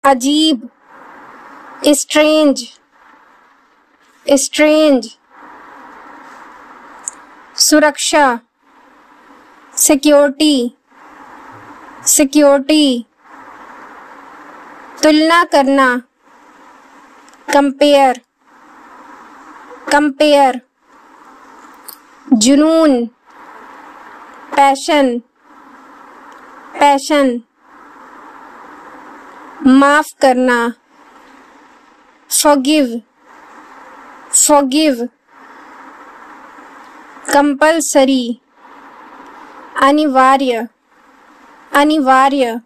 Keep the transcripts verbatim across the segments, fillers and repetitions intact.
अजीब, strange, strange. सुरक्षा, security, security. तुलना करना, कंपेयर, कंपेयर। जुनून, पैशन, पैशन। माफ करना, फॉरगिव, फॉरगिव। कंपल्सरी, अनिवार्य, अनिवार्य।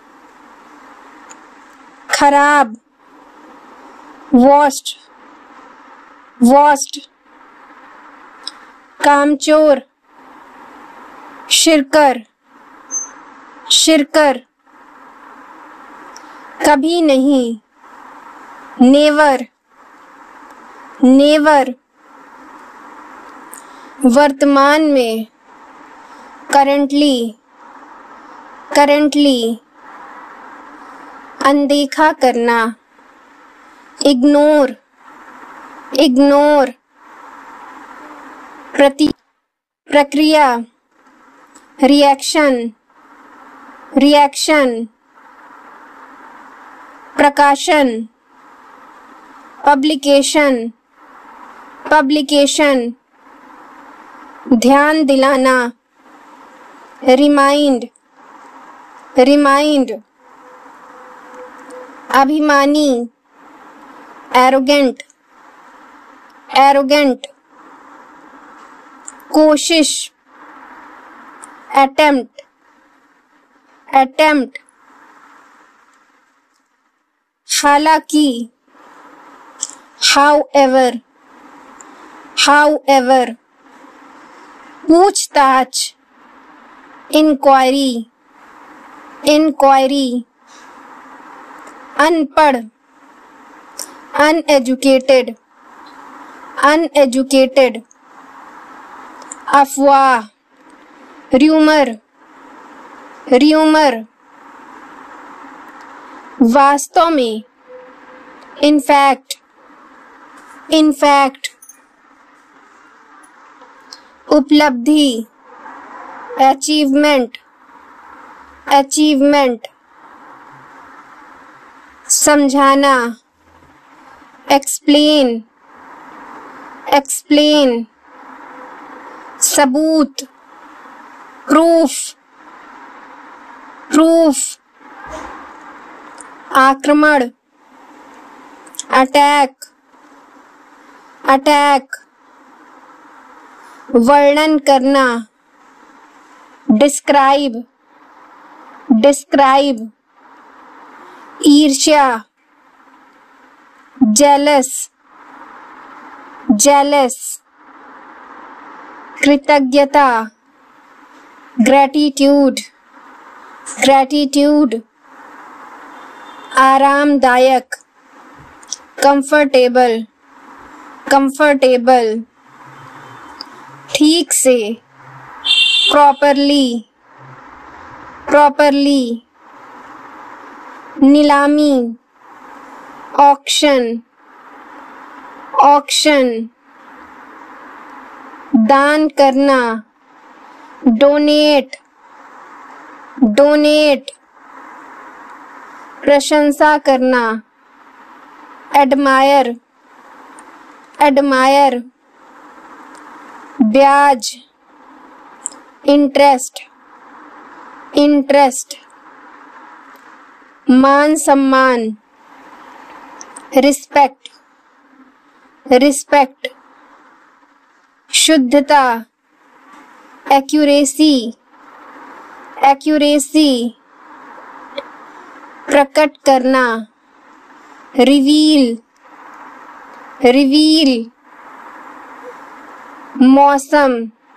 खराब, वर्स्ट, वर्स्ट। कामचोर, शिरकर, शिरकर। कभी नहीं, नेवर, नेवर। वर्तमान में, करंटली, करंटली। अनदेखा करना, इग्नोर, इग्नोर। प्रति प्रक्रिया, रिएक्शन, रिएक्शन। प्रकाशन, पब्लिकेशन, पब्लिकेशन। ध्यान दिलाना, रिमाइंड, रिमाइंड। अभिमानी, एरोगेंट, एरोगेंट। कोशिश, अटेम्प्ट, अटेम्प्ट। हालांकि, हाउएवर, हाउएवर। पूछताछ, इंक्वायरी, इंक्वायरी। अनपढ़, अनएजुकेटेड, अनएजुकेटेड। अफवाह, र्यूमर, र्यूमर। वास्तव में, इनफैक्ट, इनफैक्ट। उपलब्धि, अचीवमेंट, अचीवमेंट। समझाना, एक्सप्लेन, एक्सप्लेन। सबूत, प्रूफ, प्रूफ। आक्रमण, अटैक, अटैक। वर्णन करना, डिस्क्राइब, डिस्क्राइब। ईर्ष्या, जेलस, जेलस। कृतज्ञता, ग्रैटिट्यूड, ग्रैटिट्यूड। आरामदायक, कंफर्टेबल, कंफर्टेबल। ठीक से, प्रॉपरली, प्रॉपरली। नीलामी, ऑक्शन, ऑक्शन। दान करना, डोनेट, डोनेट। प्रशंसा करना, एडमायर, एडमायर। ब्याज, इंटरेस्ट, इंटरेस्ट। मान सम्मान, रिस्पेक्ट, रिस्पेक्ट। शुद्धता, एक्यूरेसी, एक्यूरेसी। प्रकट करना, रिवील, रिवील। मौसम,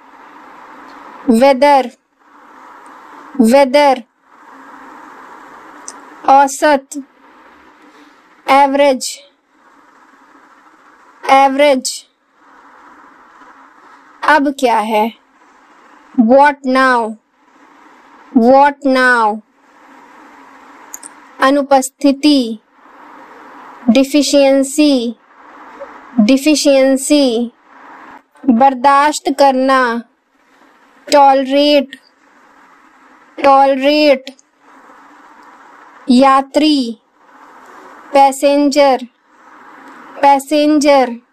वेदर, वेदर। औसत, एवरेज, एवरेज। अब क्या है, व्हाट नाउ, व्हाट नाउ। अनुपस्थिति, डिफिशियंसी, डिफिशियंसी। बर्दाश्त करना, टॉलरेट, टॉलरेट। यात्री, पैसेंजर, पैसेंजर।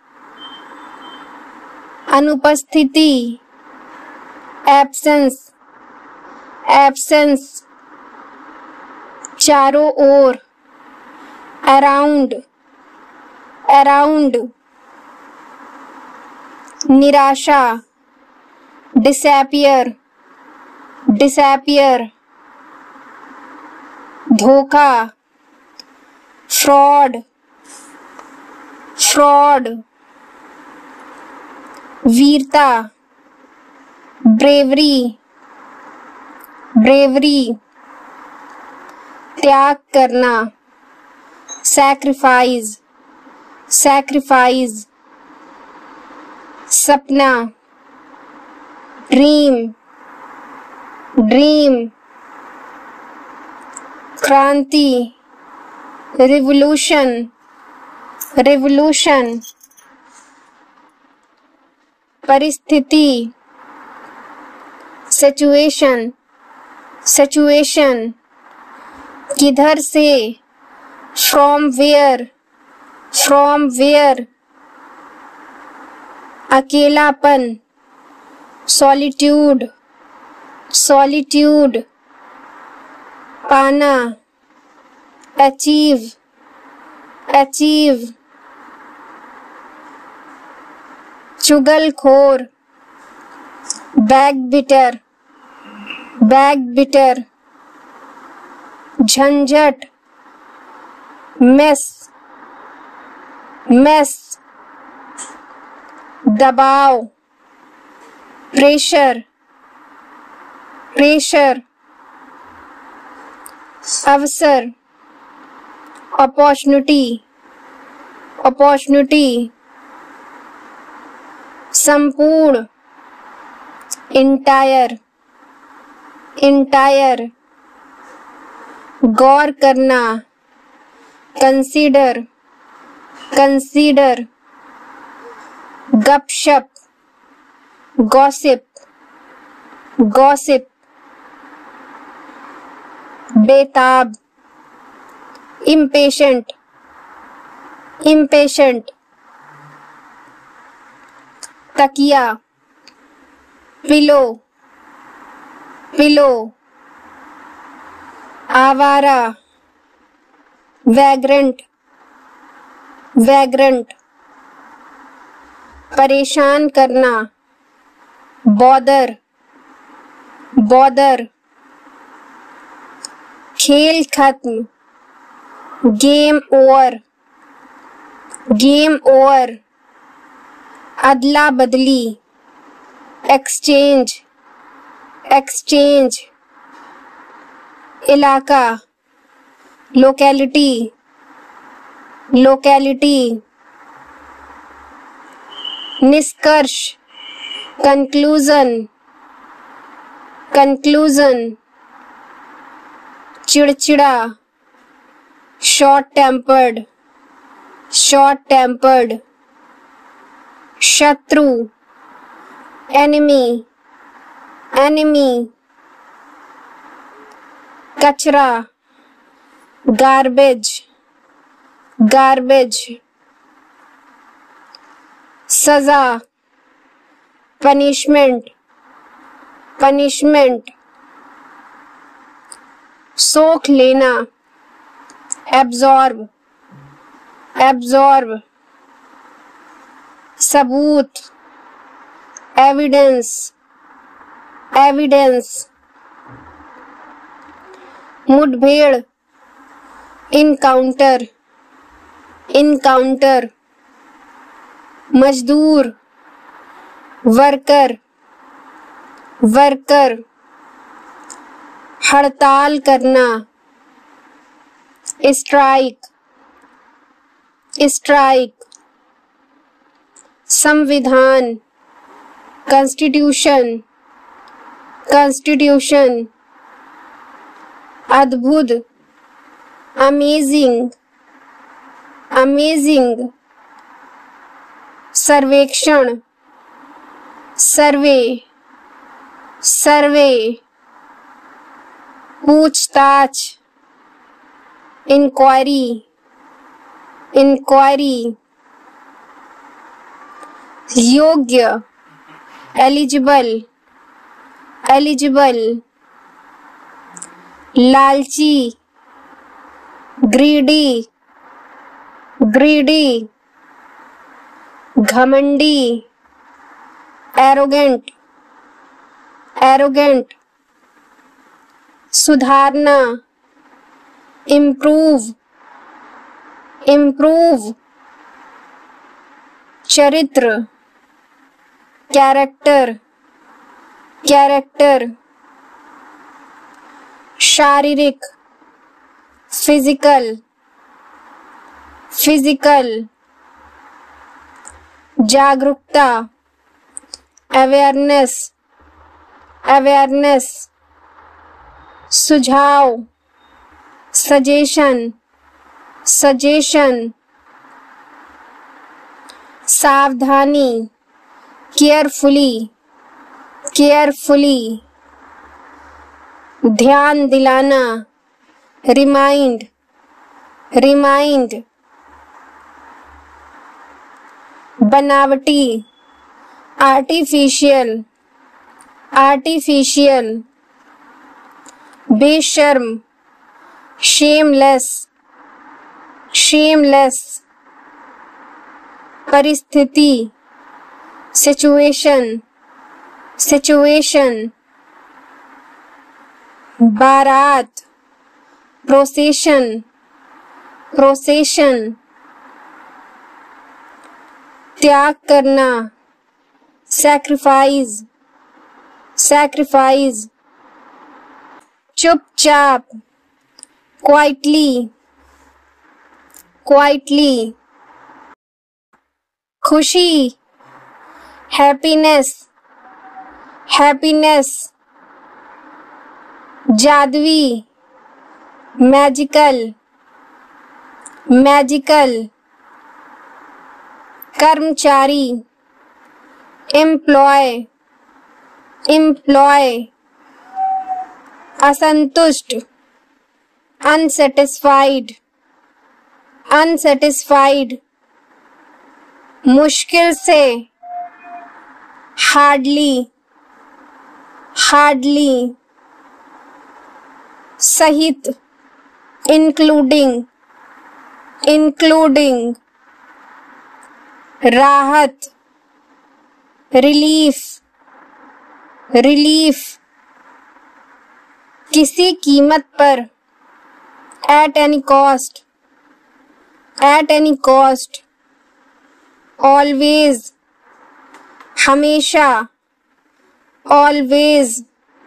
अनुपस्थिति, एब्सेंस, एब्सेंस। चारों ओर, अराउंड, अराउंड। निराशा, डिसएपियर, डिसएपियर। धोखा, फ्रॉड, फ्रॉड। वीरता, ब्रेवरी, ब्रेवरी। त्याग करना, सैक्रिफाइस, सैक्रिफाइस। सपना, ड्रीम, ड्रीम। क्रांति, रिवोल्यूशन, रिवोल्यूशन। परिस्थिति, सिचुएशन, सिचुएशन। किधर से, फ्रॉम वेयर, फ्रॉम वेयर। अकेलापन, सॉलिट्यूड, सॉलिट्यूड। पाना, अचीव, अचीव। चुगलखोर, बैकबिटर, बैकबिटर। झंझट, मेस, मेस। दबाव, प्रेशर, प्रेशर। अवसर, अपॉर्चुनिटी, अपॉर्चुनिटी। संपूर्ण, इंटायर, इंटायर। गौर करना, कंसीडर, कंसीडर। गपशप, गॉसिप, गॉसिप। बेताब, इम्पेशेंट, इम्पेशेंट। तकिया, पिलो, पिलो। आवारा, वैग्रेंट, वैग्रेंट। परेशान करना, बॉदर, बॉदर। खेल खत्म, गेम ओवर, गेम ओवर। अदला बदली, एक्सचेंज, एक्सचेंज। इलाका, लोकेलिटी, लोकेलिटी। निष्कर्ष, कंक्लूजन, कंक्लूजन। चिड़चिड़ा, शॉर्ट टेम्पर्ड, शॉर्ट टेम्पर्ड। शत्रु, एनिमी, एनिमी। कचरा, गार्बेज, गार्बेज। सजा, पनिशमेंट, पनिशमेंट। सोख लेना, एब्जॉर्ब, एब्जॉर्ब। सबूत, एविडेंस, एविडेंस। मुठभेड़, इनकाउंटर, इनकाउंटर। मजदूर, वर्कर, वर्कर। हड़ताल करना, स्ट्राइक, स्ट्राइक। संविधान, कॉन्स्टिट्यूशन, कॉन्स्टिट्यूशन। अद्भुत, अमेजिंग, अमेजिंग। सर्वेक्षण, सर्वे, सर्वे। पूछताछ, इंक्वायरी, इंक्वायरी। योग्य, एलिजिबल, एलिजिबल। लालची, ग्रीडी, ग्रीडी। घमंडी, एरोगेंट, एरोगेंट। सुधारना, इम्प्रूव, इम्प्रूव। चरित्र, कैरेक्टर, कैरेक्टर। शारीरिक, फिजिकल, फिजिकल। जागरूकता, अवेयरनेस, अवेयरनेस। सुझाव, सजेशन, सजेशन। सावधानी, केयरफुली, केयरफुली। ध्यान दिलाना, रिमाइंड, रिमाइंड। बनावटी, आर्टिफिशियल, आर्टिफिशियल। बेशर्म, शेमलेस, शेमलेस। परिस्थिति, सिचुएशन, सिचुएशन। बारात, प्रोसेशन, प्रोसेशन। त्याग करना, सैक्रिफाइस, सैक्रिफाइस। चुपचाप, क्वाइटली, क्वाइटली। खुशी, हैप्पीनेस, हैप्पीनेस। जादुई, मैजिकल, मैजिकल। कर्मचारी, एम्प्लॉय, एम्प्लॉय। असंतुष्ट, अनसेटिस्फाइड, अनसेटिस्फाइड। मुश्किल से, हार्डली, हार्डली। सहित, इंक्लूडिंग, इंक्लूडिंग। राहत, रिलीफ, रिलीफ। किसी कीमत पर, at any cost, at any cost. Always, हमेशा, ऑलवेज।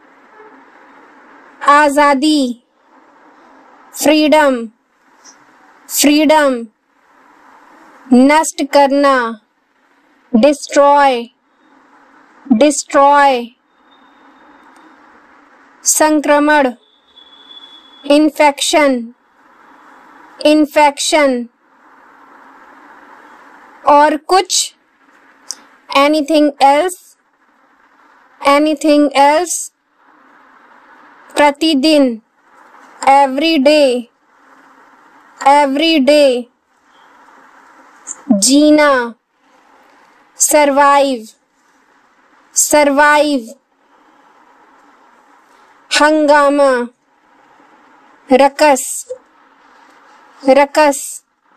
आज़ादी, फ्रीडम, फ्रीडम। नष्ट करना, डिस्ट्रॉय, डिस्ट्रॉय। संक्रमण, इन्फेक्शन, इन्फेक्शन। और कुछ, एनीथिंग एल्स, एनीथिंग एल्स। प्रतिदिन, एवरी डे, एवरी डे। जीना, सरवाइव, सरवाइव। हंगामा, रकस, रकस।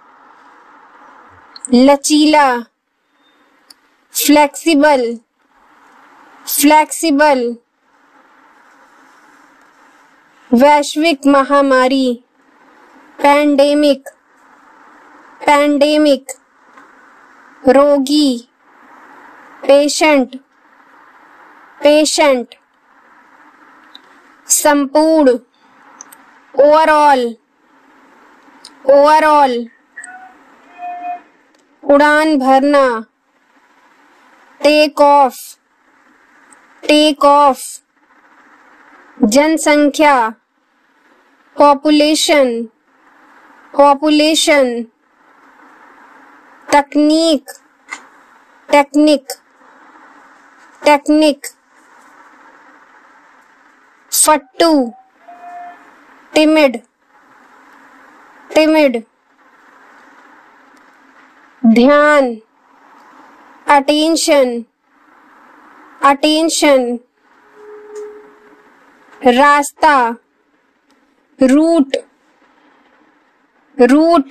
लचीला, फ्लेक्सिबल, फ्लेक्सिबल। वैश्विक महामारी, पैंडेमिक, पैंडेमिक। रोगी, पेशेंट, पेशेंट। संपूर्ण, ओवरऑल, ओवरऑल। उड़ान भरना, टेक ऑफ, टेक ऑफ। जनसंख्या, पॉपुलेशन, पॉपुलेशन, तकनीक, टेक्निक, टेक्निक, फट्टू, टिमिड, टिमिड, ध्यान, अटेंशन, अटेंशन, रास्ता, रूट, रूट,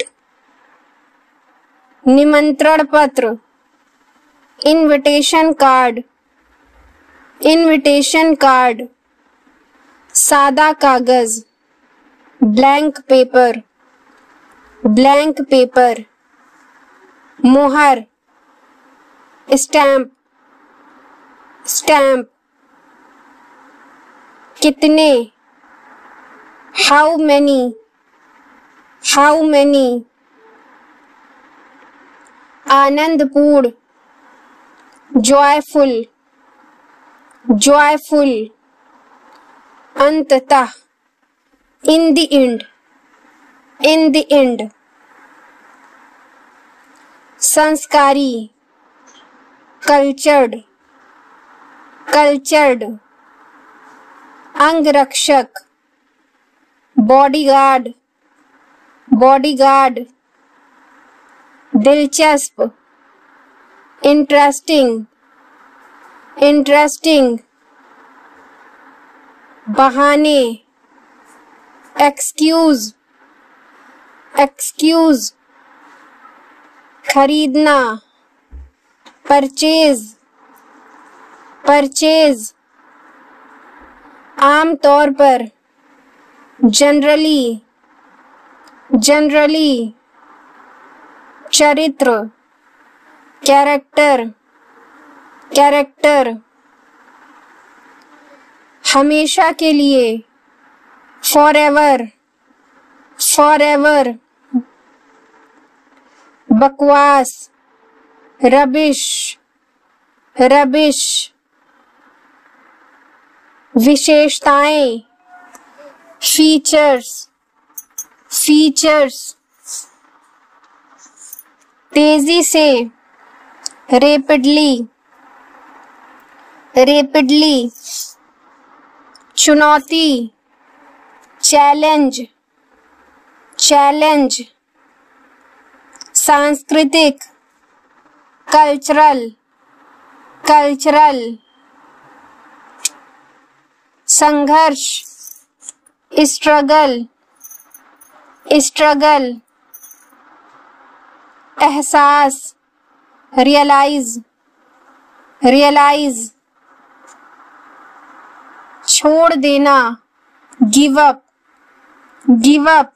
निमंत्रण पत्र, इनविटेशन कार्ड, इनविटेशन कार्ड, सादा कागज, ब्लैंक पेपर, ब्लैंक पेपर, मोहर, स्टैम्प, स्टैम्प, कितने, हाउ मैनी, हाउ मैनी, आनंदपूर्ण, जॉयफुल, जॉयफुल, अंततः, in the end, in the end, संस्कारी, कल्चर्ड, कल्चर्ड, अंगरक्षक, बॉडीगार्ड, बॉडीगार्ड, दिलचस्प, इंटरेस्टिंग, इंटरेस्टिंग, बहाने, एक्सक्यूज, एक्सक्यूज, खरीदना, परचेज, परचेज, आमतौर पर, जनरली, जनरली, चरित्र, कैरेक्टर, कैरेक्टर, हमेशा के लिए, फॉरएवर, फॉरएवर, बकवास, रबिश, रबिश, विशेषताएं, फीचर्स, फीचर्स, तेजी से, रेपिडली, रेपिडली, चुनौती, चैलेंज, चैलेंज, सांस्कृतिक, कल्चरल, कल्चरल, संघर्ष, स्ट्रगल, स्ट्रगल, एहसास, रियलाइज, रियलाइज, छोड़ देना, गिव अप, गिव अप,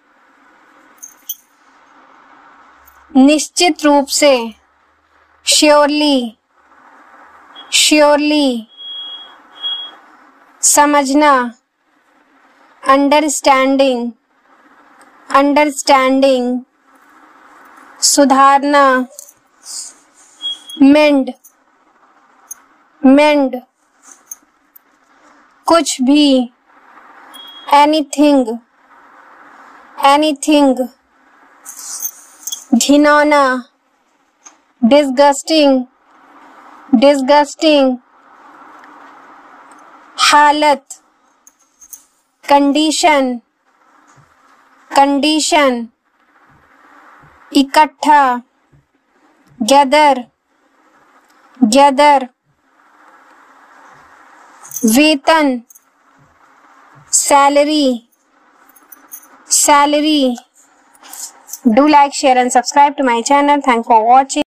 निश्चित रूप से, श्योरली, श्योरली, समझना, अंडरस्टैंडिंग, अंडरस्टैंडिंग, सुधारना, मेंड, मेंड, कुछ भी, एनीथिंग, एनीथिंग, घिनौना, डिस्गस्टिंग, डिस्गस्टिंग, हालत, कंडीशन, कंडीशन, इकट्ठा, गैदर, गैदर, वेतन, salary, salary. Do like, share and subscribe to my channel. Thanks for watching.